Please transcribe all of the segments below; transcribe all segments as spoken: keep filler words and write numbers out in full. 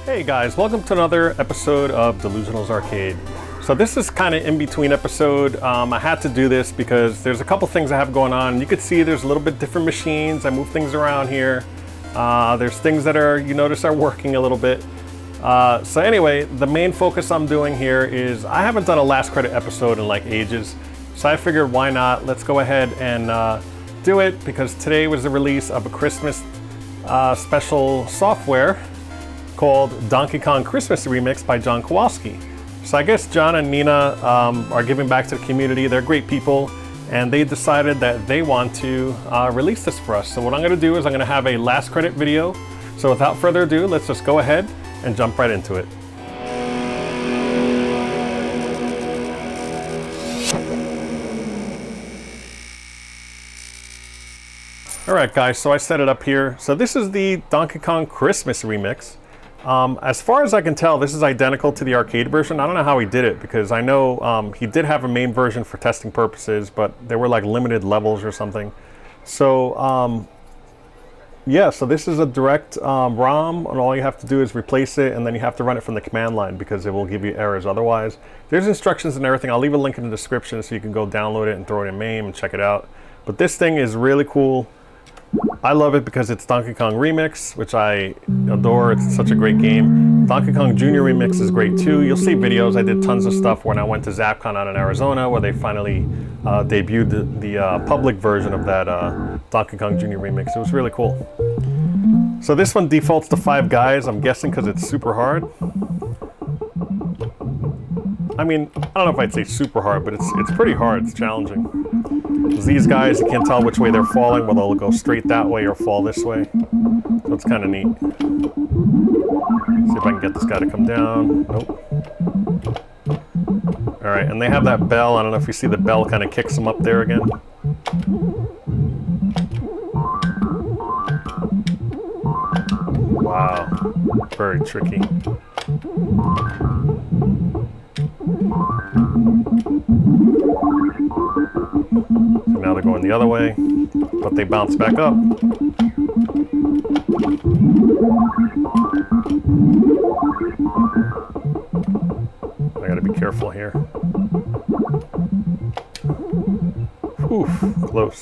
Hey guys, welcome to another episode of DeLuSioNaL's Arcade. So this is kind of in between episode. Um, I had to do this because there's a couple things I have going on. You can see there's a little bit different machines. I move things around here. Uh, there's things that are, you notice, are working a little bit. Uh, so anyway, the main focus I'm doing here is I haven't done a last credit episode in like ages. So I figured why not? Let's go ahead and uh, do it because today was the release of a Christmas uh, special software called Donkey Kong Christmas Remix by John Kowalski. So I guess John and Nina um, are giving back to the community. They're great people, and they decided that they want to uh, release this for us. So what I'm gonna do is I'm gonna have a last credit video. So without further ado, let's just go ahead and jump right into it. All right guys, so I set it up here. So this is the Donkey Kong Christmas Remix. Um, as far as I can tell, this is identical to the arcade version. I don't know how he did it because I know um, he did have a main version for testing purposes, but there were like limited levels or something. So um, yeah, so this is a direct um, ROM, and all you have to do is replace it, and then you have to run it from the command line because it will give you errors otherwise. There's instructions and everything. I'll leave a link in the description so you can go download it and throw it in MAME and check it out. But this thing is really cool. I love it because it's Donkey Kong Remix, which I adore. It's such a great game. Donkey Kong Junior Remix is great too. You'll see videos. I did tons of stuff when I went to ZapCon out in Arizona, where they finally uh, debuted the, the uh, public version of that uh, Donkey Kong Junior Remix. It was really cool. So this one defaults to five guys, I'm guessing because it's super hard. I mean, I don't know if I'd say super hard, but it's, it's pretty hard. It's challenging. These guys, you can't tell which way they're falling, whether they'll go straight that way or fall this way. So it's kind of neat. See if I can get this guy to come down. Nope. All right, and they have that bell. I don't know if you see the bell kind of kicks them up there again. Wow, very tricky. Now they're going the other way, but they bounce back up. I gotta be careful here. Whew, close.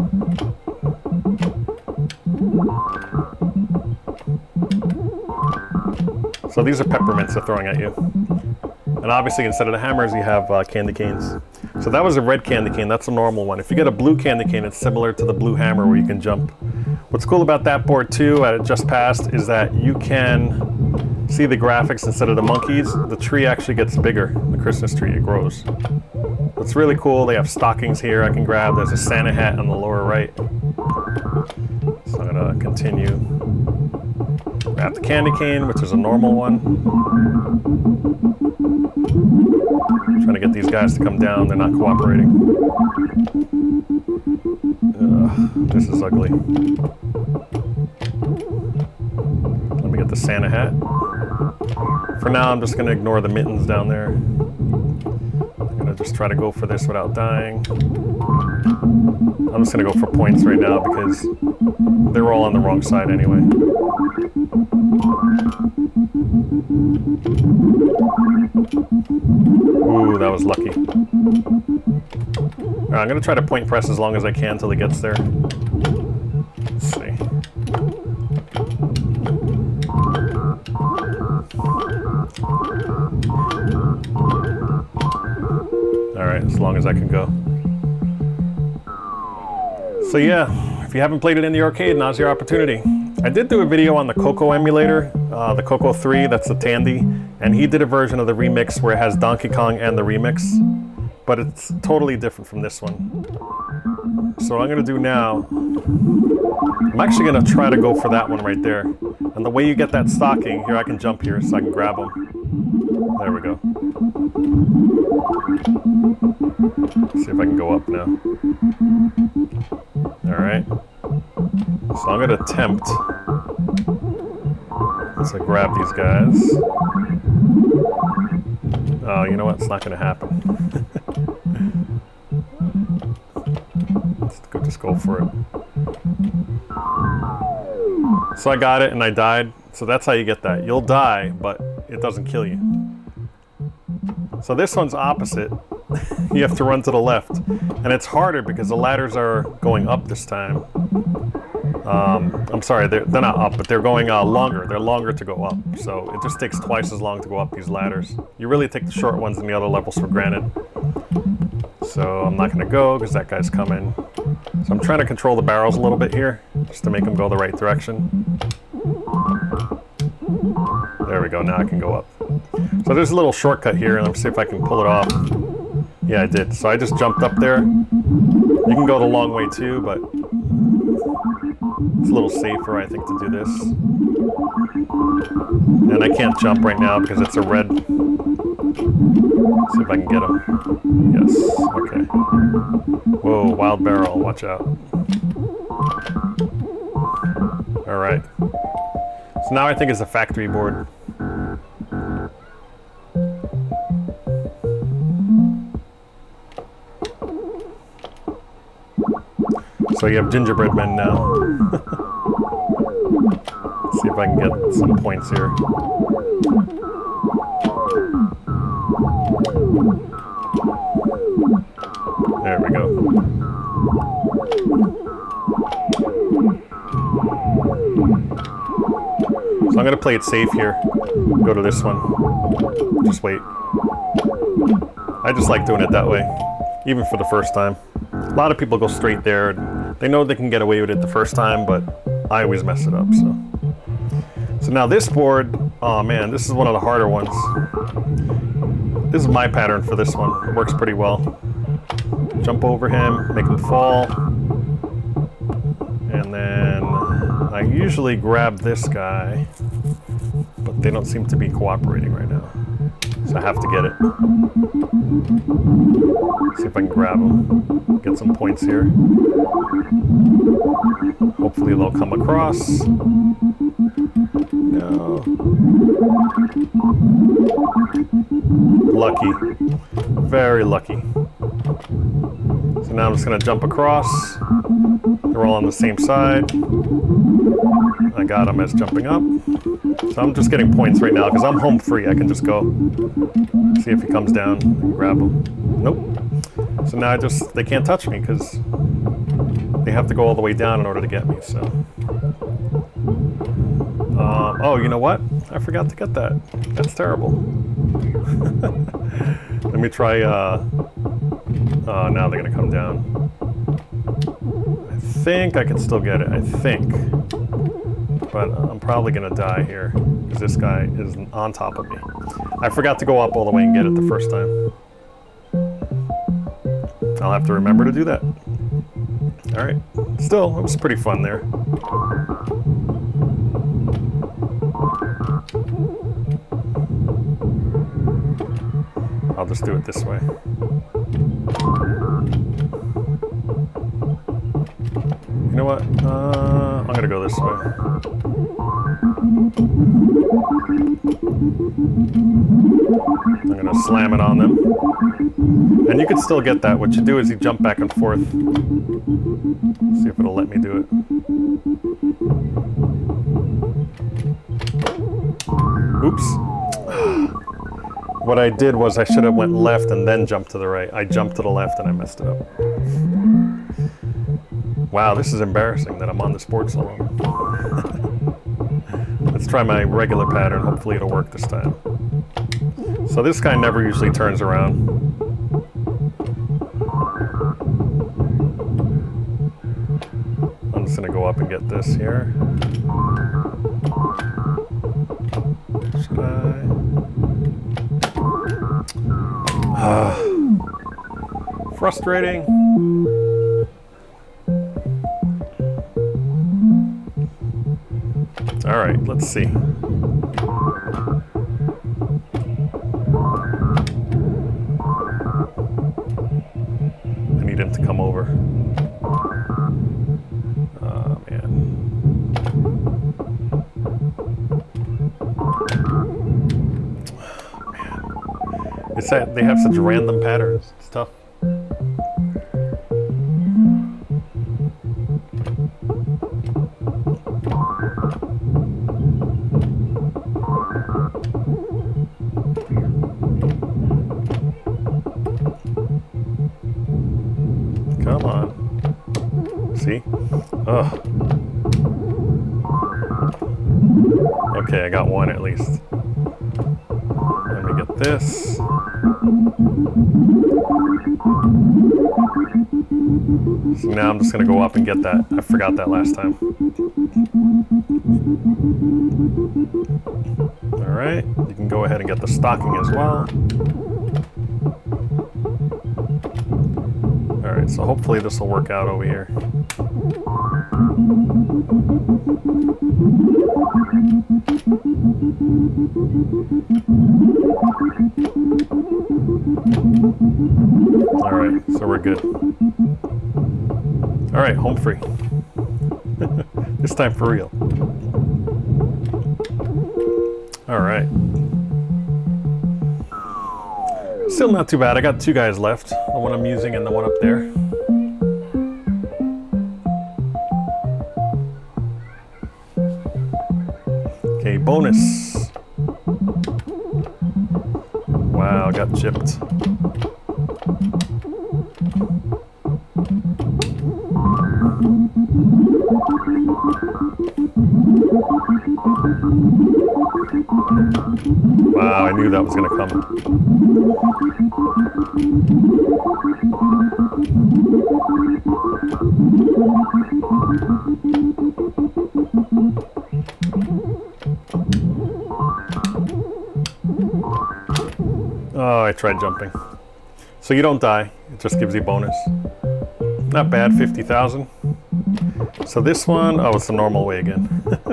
So these are peppermints they're throwing at you. And obviously instead of the hammers you have uh, candy canes. So that was a red candy cane, that's a normal one. If you get a blue candy cane, it's similar to the blue hammer where you can jump. What's cool about that board too, at Just Passed, is that you can see the graphics instead of the monkeys. The tree actually gets bigger, the Christmas tree, it grows. It's really cool. They have stockings here I can grab. There's a Santa hat on the lower right. So I'm gonna continue. Grab the candy cane, which is a normal one. Trying to get these guys to come down, they're not cooperating. Ugh, this is ugly. Let me get the Santa hat. For now, I'm just going to ignore the mittens down there. I'm going to just try to go for this without dying. I'm just going to go for points right now because they were all on the wrong side anyway. Ooh, that was lucky. All right, I'm gonna try to point press as long as I can until he gets there. Let's see. All right, as long as I can go. So yeah, if you haven't played it in the arcade, now's your opportunity. I did do a video on the Coco emulator, uh, the Coco three, that's the Tandy, and he did a version of the remix where it has Donkey Kong and the remix, but it's totally different from this one. So what I'm going to do now, I'm actually going to try to go for that one right there. And the way you get that stocking, here I can jump here so I can grab them. There we go. Let's see if I can go up now. All right. So I'm going to attempt to grab these guys. Oh, you know what? It's not going to happen. Let's go, just go for it. So I got it and I died So that's how you get that. You'll die, but it doesn't kill you. So this one's opposite. You have to run to the left. And it's harder because the ladders are going up this time. Um, I'm sorry, they're, they're not up, but they're going uh, longer. They're longer to go up. So it just takes twice as long to go up these ladders. You really take the short ones in the other levels for granted. So I'm not going to go because that guy's coming. So I'm trying to control the barrels a little bit here, just to make them go the right direction. There we go, now I can go up. So there's a little shortcut here, and let's see if I can pull it off. Yeah, I did. So I just jumped up there. You can go the long way too, but it's a little safer, I think, to do this. And I can't jump right now because it's a red. Let's see if I can get him. Yes, okay. Whoa, wild barrel, watch out. All right. So now I think it's a factory board. So you have gingerbread men now. See if I can get some points here. There we go. So I'm going to play it safe here. Go to this one. Just wait. I just like doing it that way, even for the first time. A lot of people go straight there. They know they can get away with it the first time, but I always mess it up. So, so now this board, oh man, this is one of the harder ones. This is my pattern for this one. It works pretty well. Jump over him, make him fall, and then I usually grab this guy, but they don't seem to be cooperating right now. So I have to get it. See if I can grab them. Get some points here. Hopefully they'll come across. No. Lucky. Very lucky. So now I'm just going to jump across. They're all on the same side. I got them as jumping up. So I'm just getting points right now because I'm home free. I can just go. See if he comes down and grab him. Nope. So now I just, they can't touch me because they have to go all the way down in order to get me, so. Um, oh, you know what? I forgot to get that. That's terrible. Let me try, uh, uh, now they're gonna come down. I think I can still get it, I think. But I'm probably gonna die here because this guy is on top of me. I forgot to go up all the way and get it the first time. I'll have to remember to do that. All right, still, it was pretty fun there. I'll just do it this way. You know what? Uh, I'm gonna go this way. I'm gonna slam it on them. And you can still get that. What you do is you jump back and forth. See if it'll let me do it. Oops. What I did was I should have went left and then jumped to the right. I jumped to the left and I messed it up. Wow, this is embarrassing that I'm on this board so long. Let's try my regular pattern. Hopefully it'll work this time. So this guy never usually turns around. I'm just gonna go up and get this here. Should I? Uh, frustrating. All right, let's see. I need him to come over. Oh, man. Man. It's that they have such random patterns. It's tough. See? Ugh. Okay, I got one at least. Let me get this. So now I'm just gonna go up and get that. I forgot that last time. All right, you can go ahead and get the stocking as well. All right, so hopefully this will work out over here. All right, so we're good. All right, home free. This time for real. All right. Still not too bad. I got two guys left. The one I'm using and the one up there. Okay, bonus. Wow, got chipped. Wow, I knew that was gonna come. Oh, I tried jumping. So you don't die, it just gives you bonus. Not bad, fifty thousand. So this one, oh, it's the normal way again.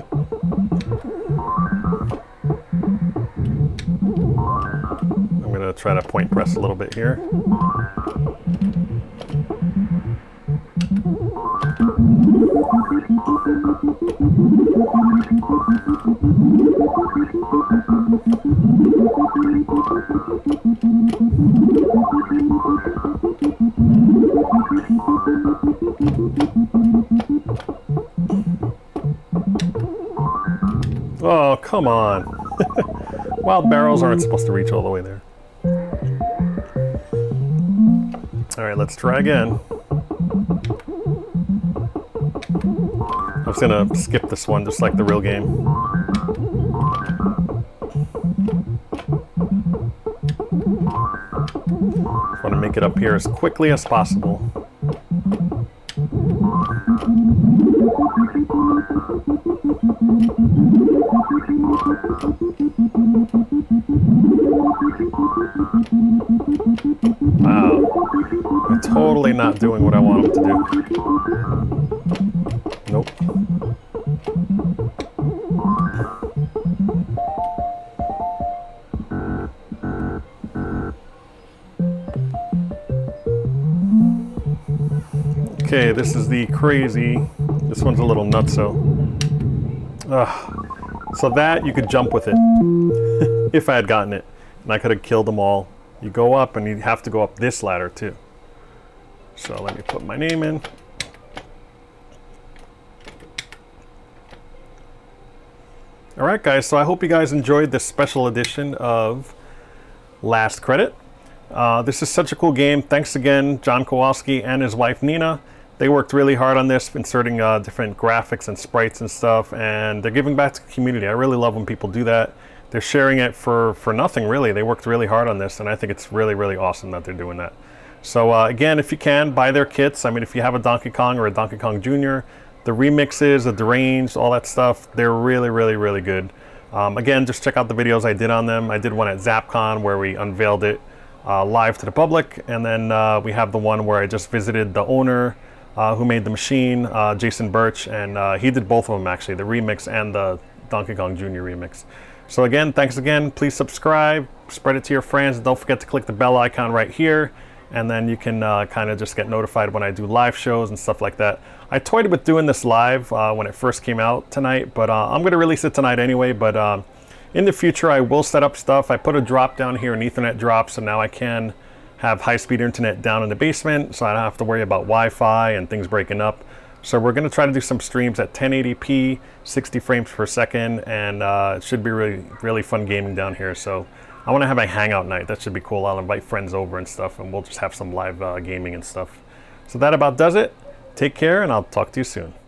I'm gonna try to point press a little bit here. Oh, come on. Wild barrels aren't supposed to reach all the way there. All right, let's try again. I'm just gonna skip this one just like the real game. Just want to make it up here as quickly as possible. Wow, I'm totally not doing what I want him to do. Nope. Okay, this is the crazy. This one's a little nutso. Ugh. So that, you could jump with it. If I had gotten it. And I could have killed them all. You go up and you have to go up this ladder too. So let me put my name in. Alright guys, so I hope you guys enjoyed this special edition of Last Credit. Uh, this is such a cool game. Thanks again, John Kowalski and his wife Nina. They worked really hard on this, inserting uh, different graphics and sprites and stuff, and they're giving back to the community. I really love when people do that. They're sharing it for, for nothing, really. They worked really hard on this, and I think it's really, really awesome that they're doing that. So uh, again, if you can, buy their kits. I mean, if you have a Donkey Kong or a Donkey Kong Junior, the remixes, the deranged, all that stuff, they're really, really, really good. Um, again, just check out the videos I did on them. I did one at ZapCon where we unveiled it uh, live to the public, and then uh, we have the one where I just visited the owner uh, who made the machine, uh, Jason Birch, and uh, he did both of them actually, the remix and the Donkey Kong Junior remix. So again, thanks again. Please subscribe, spread it to your friends, and don't forget to click the bell icon right here, and then you can uh, kind of just get notified when I do live shows and stuff like that. I toyed with doing this live uh, when it first came out tonight, but uh, I'm going to release it tonight anyway. But uh, in the future, I will set up stuff. I put a drop down here, an Ethernet drop, so now I can have high-speed internet down in the basement, so I don't have to worry about Wi-Fi and things breaking up. So we're going to try to do some streams at ten eighty p, sixty frames per second, and uh, it should be really, really fun gaming down here. So I want to have a hangout night. That should be cool. I'll invite friends over and stuff, and we'll just have some live uh, gaming and stuff. So that about does it. Take care, and I'll talk to you soon.